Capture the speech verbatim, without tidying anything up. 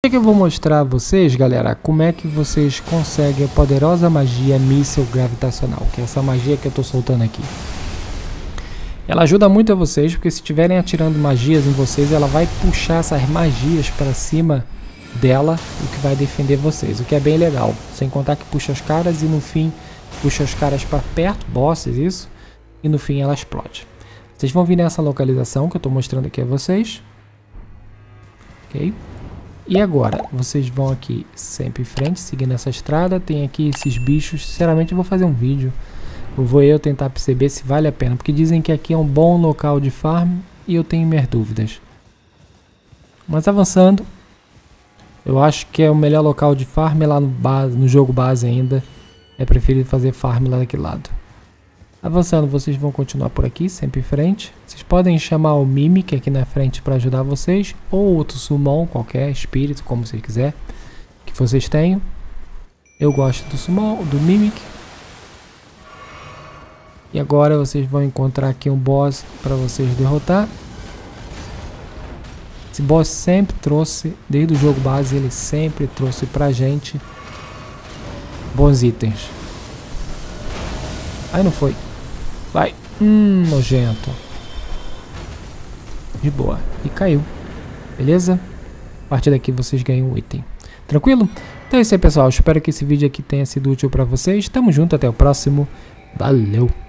que eu vou mostrar a vocês, galera, como é que vocês conseguem a poderosa magia míssil gravitacional, que é essa magia que eu tô soltando aqui. Ela ajuda muito a vocês, porque se estiverem atirando magias em vocês, ela vai puxar essas magias para cima dela, o que vai defender vocês, o que é bem legal. Sem contar que puxa os caras e no fim puxa os caras para perto, bosses, isso, e no fim ela explode. Vocês vão vir nessa localização que eu estou mostrando aqui a vocês. Ok? E agora, vocês vão aqui sempre em frente, seguindo essa estrada. Tem aqui esses bichos. Sinceramente eu vou fazer um vídeo. Vou eu tentar perceber se vale a pena, porque dizem que aqui é um bom local de farm e eu tenho minhas dúvidas. Mas avançando, eu acho que é o melhor local de farm é lá no, base, no jogo base ainda. É preferível fazer farm lá daquele lado. Avançando, vocês vão continuar por aqui, sempre em frente. Vocês podem chamar o Mimic aqui na frente para ajudar vocês, ou outro Summon, qualquer espírito, como vocês quiser, que vocês tenham. Eu gosto do Summon, do Mimic. E agora vocês vão encontrar aqui um boss para vocês derrotar. Esse boss sempre trouxe, desde o jogo base, ele sempre trouxe pra gente bons itens. Aí não foi. Vai. Hum, nojento. De boa. E caiu. Beleza? A partir daqui vocês ganham um item. Tranquilo? Então é isso aí, pessoal. Espero que esse vídeo aqui tenha sido útil pra vocês. Tamo junto. Até o próximo. Valeu!